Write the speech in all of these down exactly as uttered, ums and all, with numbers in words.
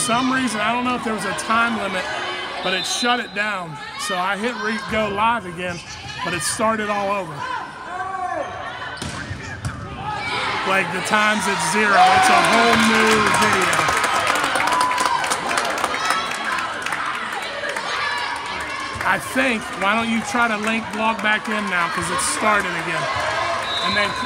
some reason, I don't know if there was a time limit, but it shut it down. So I hit re go live again, but it started all over. Like the time's at zero. It's a whole new video. I think, why don't you try to link log back in now because it's started again. And then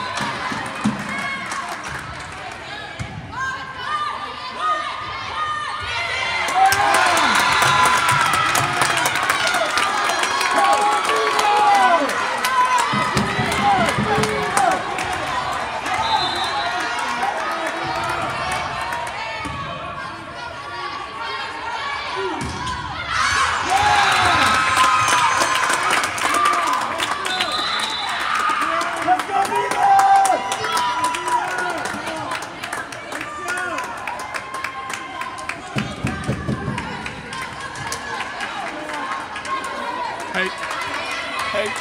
Hey, hey.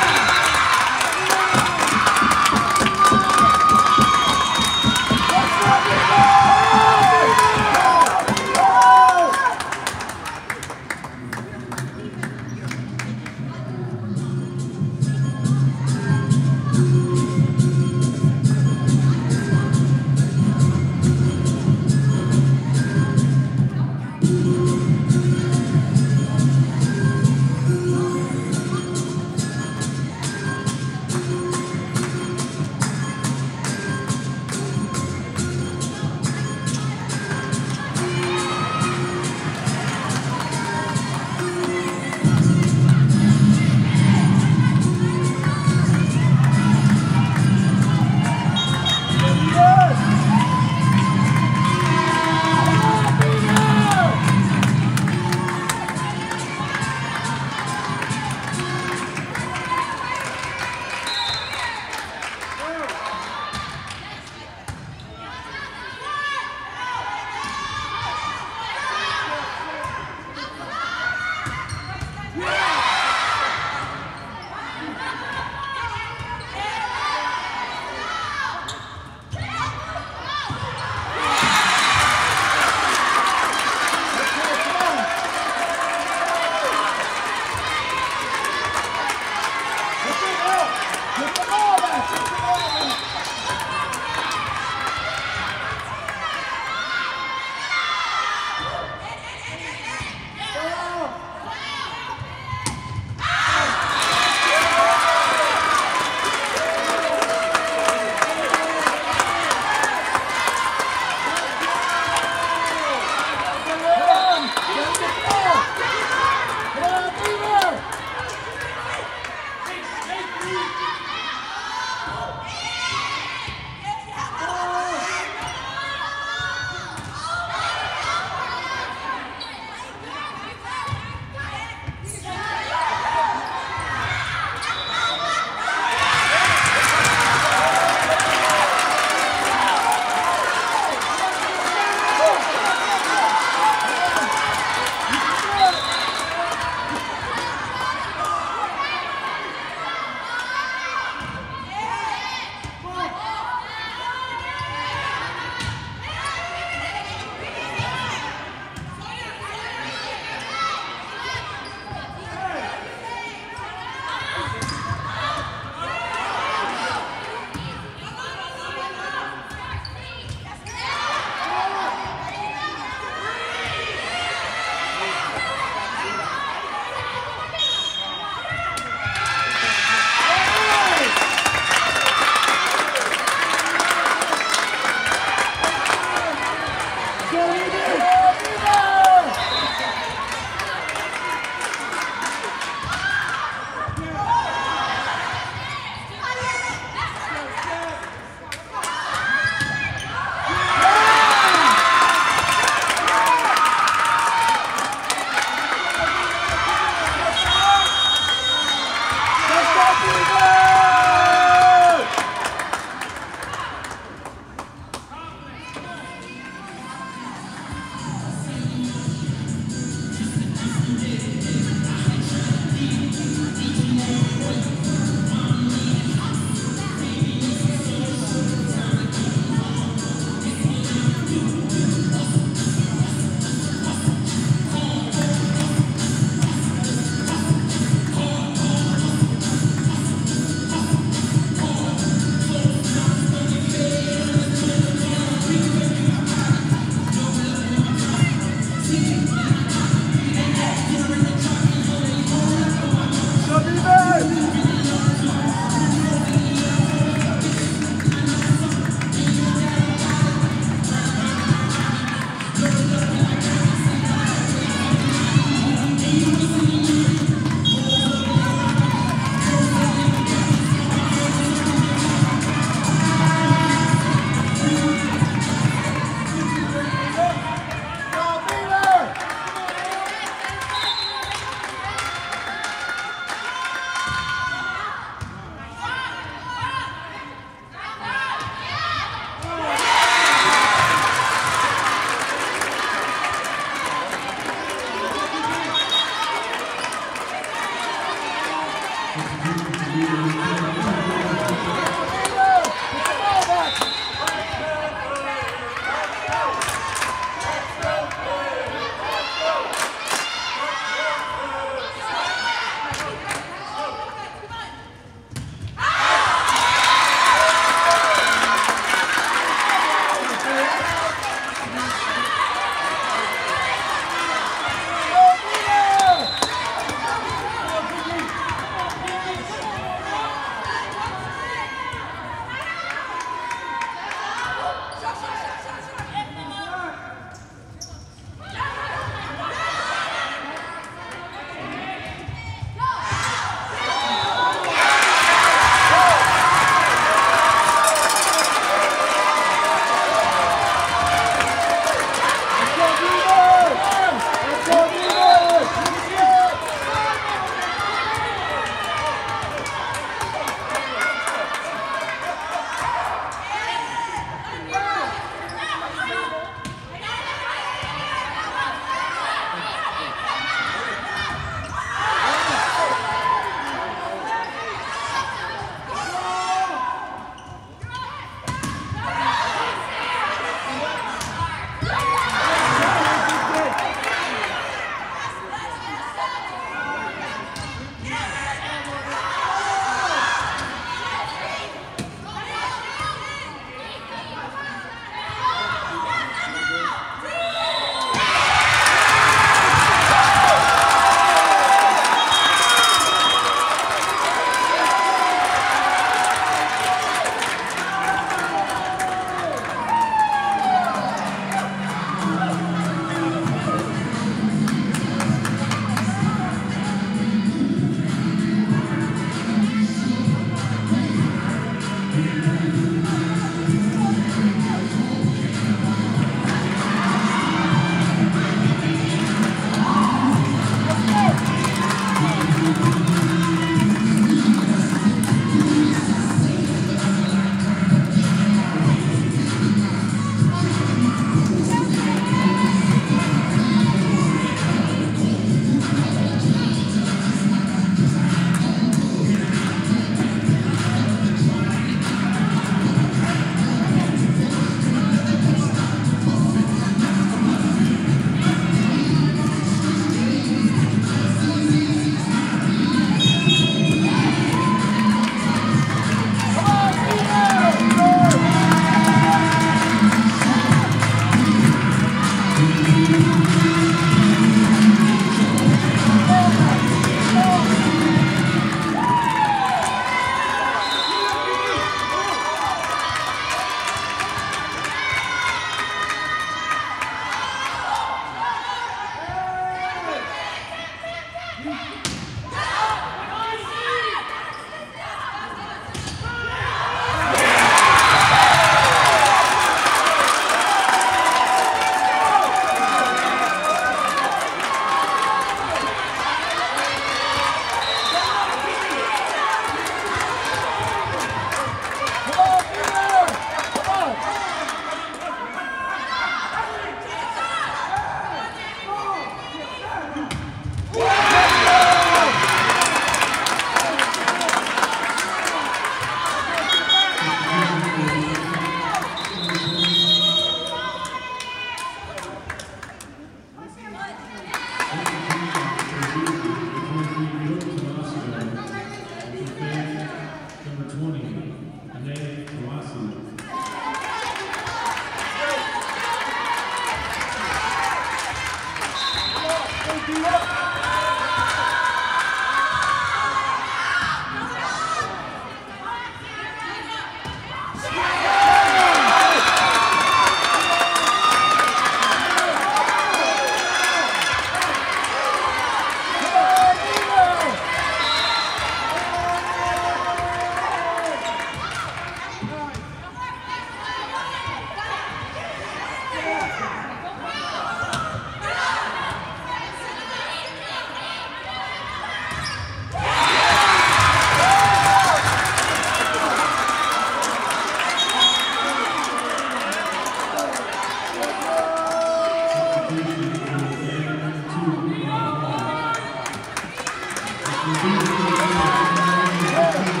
Beaver,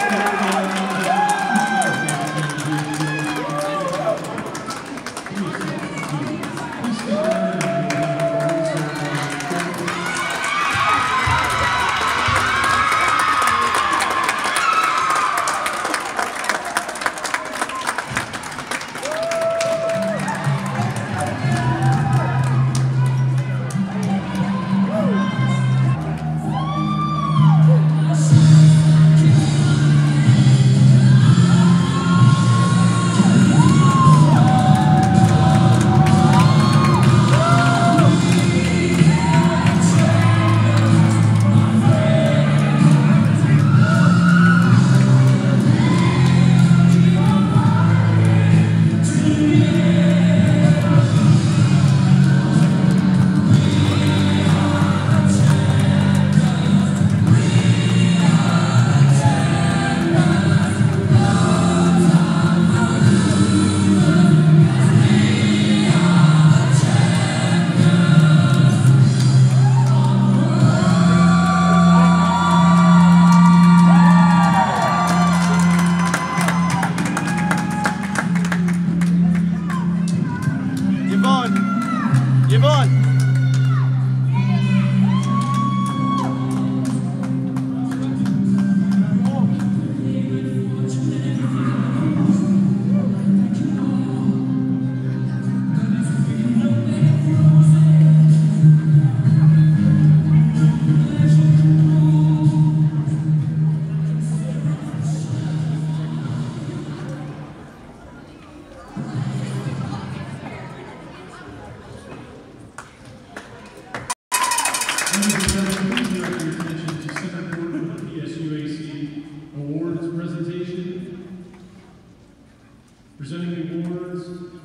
Presenting the awards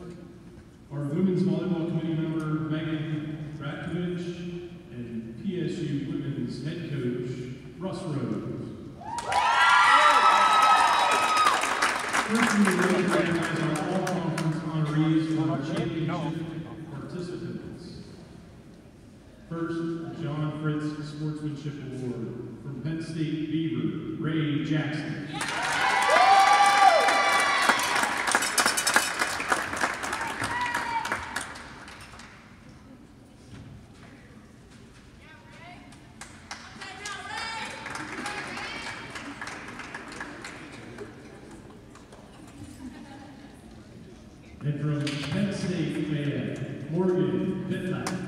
are Women's Volleyball Committee member Megan Ratkovich and P S U Women's Head Coach Russ Rose. First, we would like to recognize our all-conference honorees for our championship participants. First, John Fritz Sportsmanship Award from Penn State Beaver, Ray Jackson. And from Penn State, Fayette, Morgan Penn.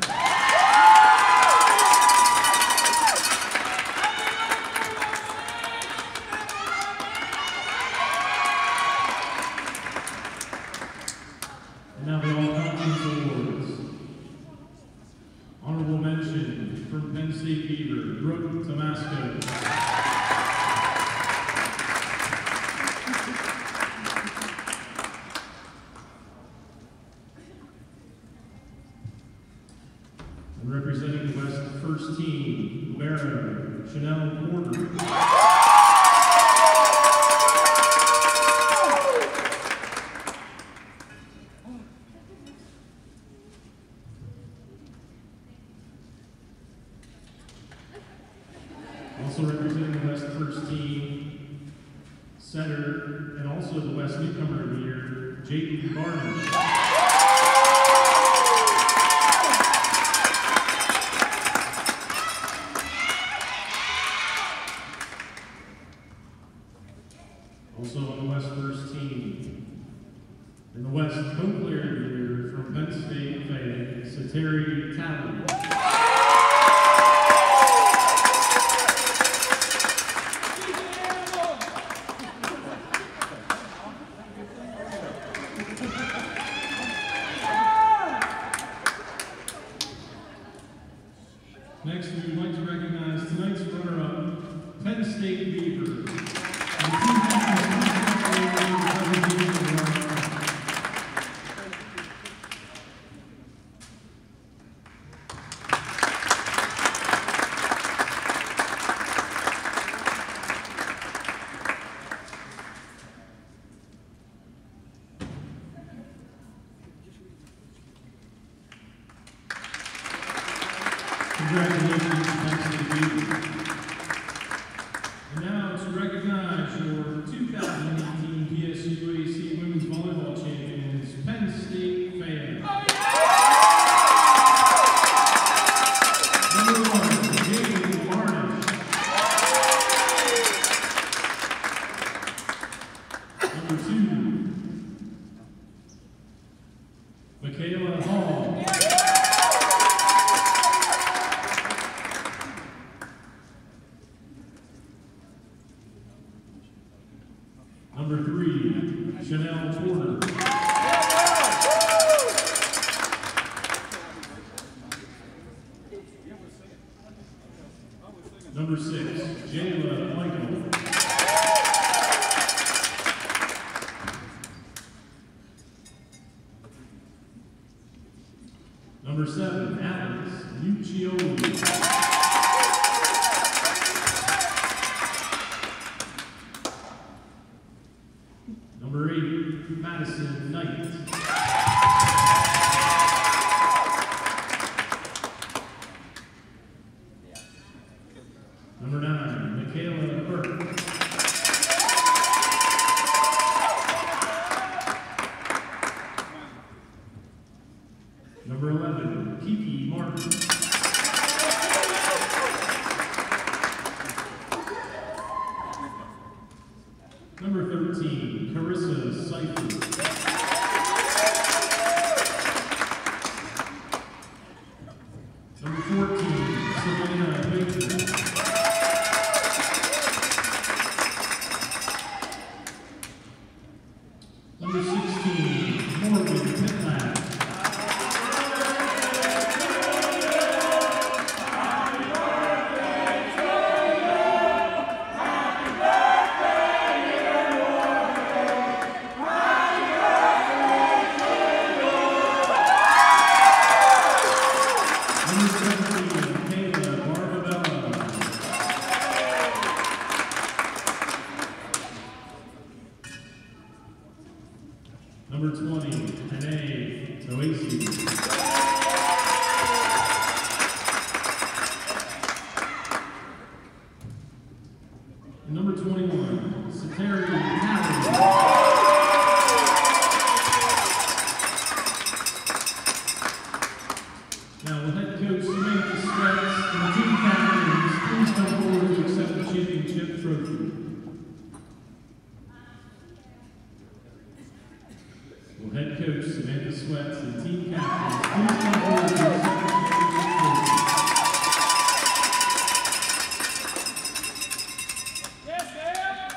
And now the all-conference awards. Honorable mention from Penn State Beaver, Brooke Tomasco. And representing the West First Team, Lara Chanel Porter. Also representing the West First Team, setter, and also the West Newcomer of the Year, Jake Barnes. Also on the West First Team, in the West Home Player of the Year from Penn State, Fayette, Sateri Talley. Next, we would like to recognize tonight's runner-up, Penn State Beaver. Number two, Michaela Hall. Number three, Chanel Porter. Number six, Jayla Michael. Number seven, Alex Muccioli. Number eight, Madison Knight. Number nine, Michaela Burke. Number eleven, Kiki Martin. Number thirteen, Carissa Seifert. Number fourteen, Savannah Baker. Number sixteen, Morgan Penn. Number twenty, Hanae Toasi. And number twenty-one, Sateri Howard. Now, will head coach Samantha Sweats and the team captains please come forward to accept the championship trophy. Will head coach Samantha Sweats and team captains please come forward to accept the championship trophy. Yes, ma'am.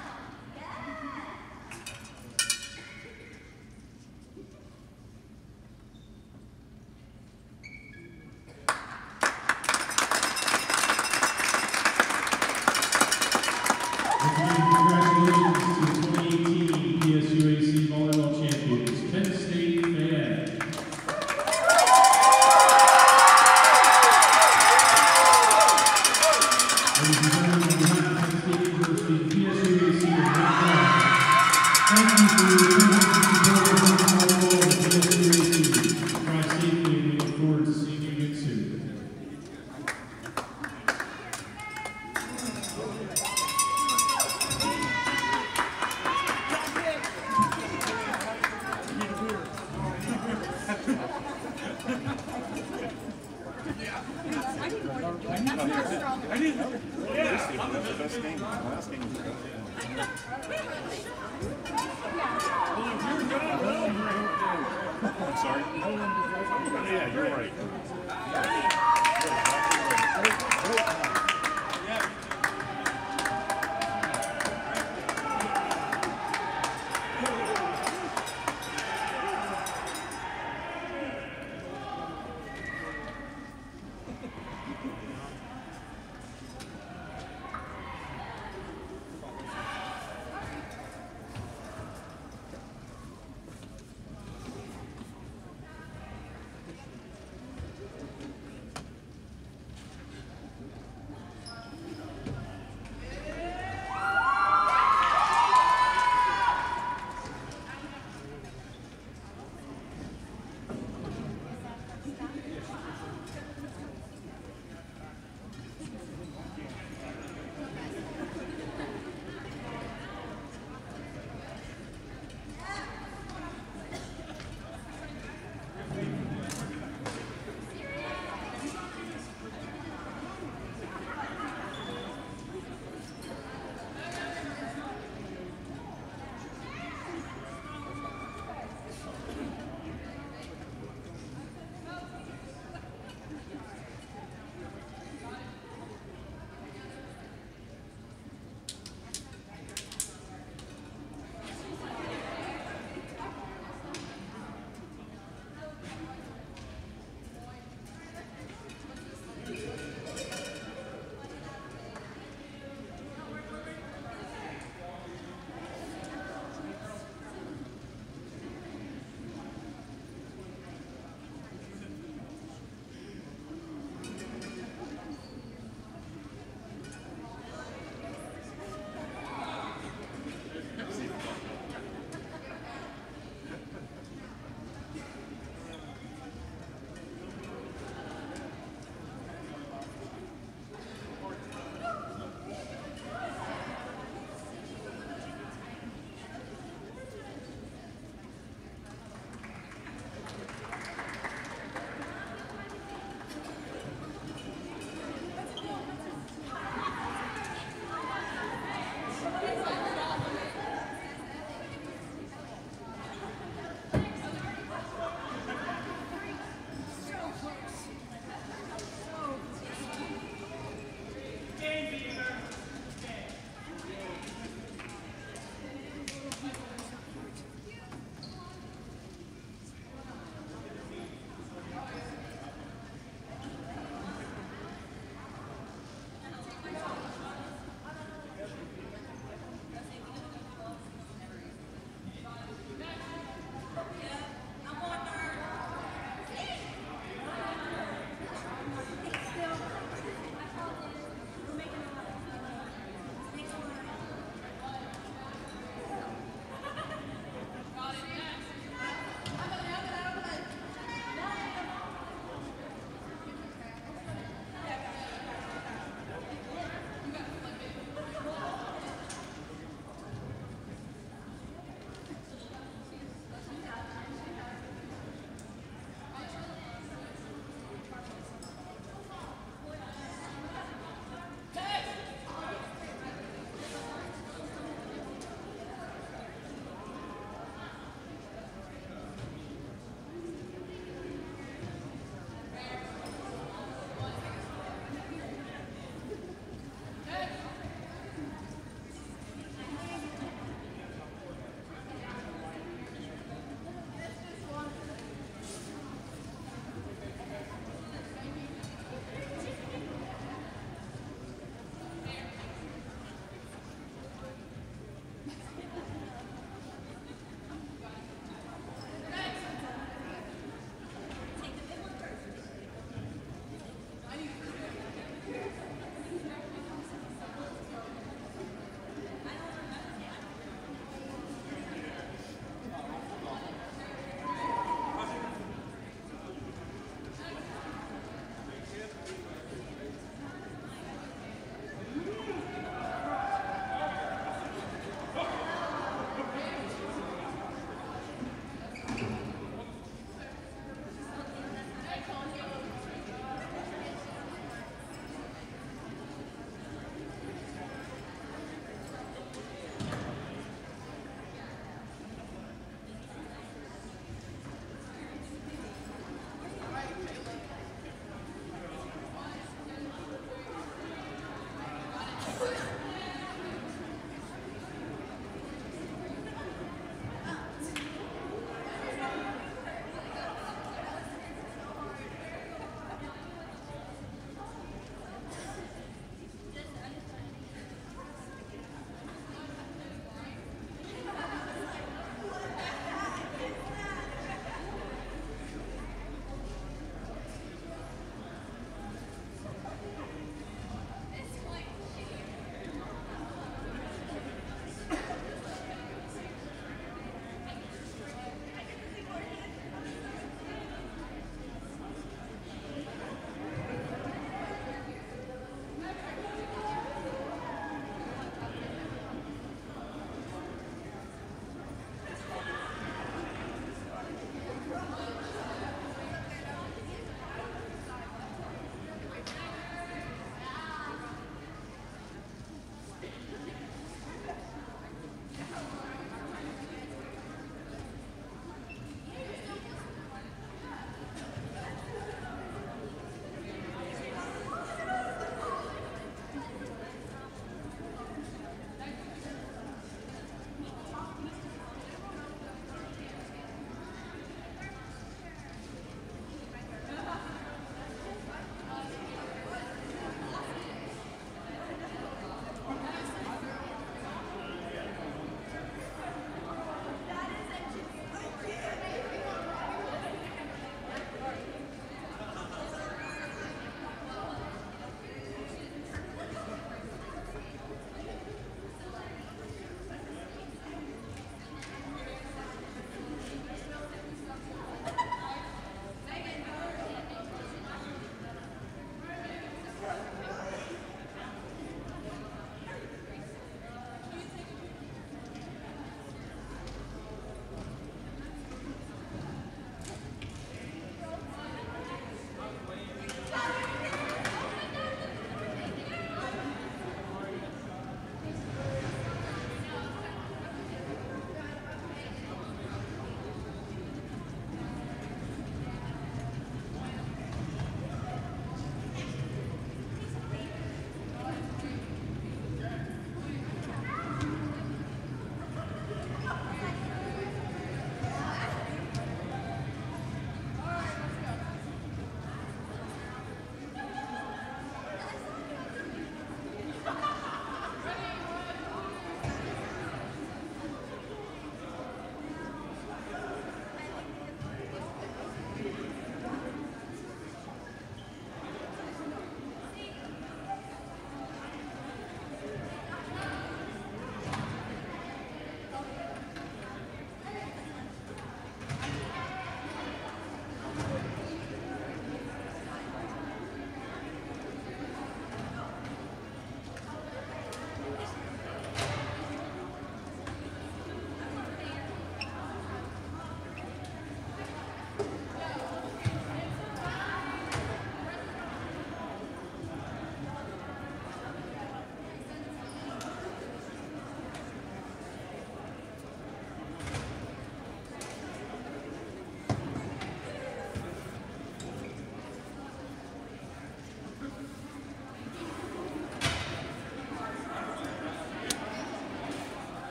Congratulations to the twenty eighteen P S U A C Volleyball Champions, Penn State, Fayette. Ladies and gentlemen, on behalf of Penn State University and P S U A C, thank you for your attendance and support of volleyball and P S U A C. Drive safely, and we look forward to seeing you again soon. I need to. Yeah. The best game. The last game was good. I'm sorry? Yeah, you're right.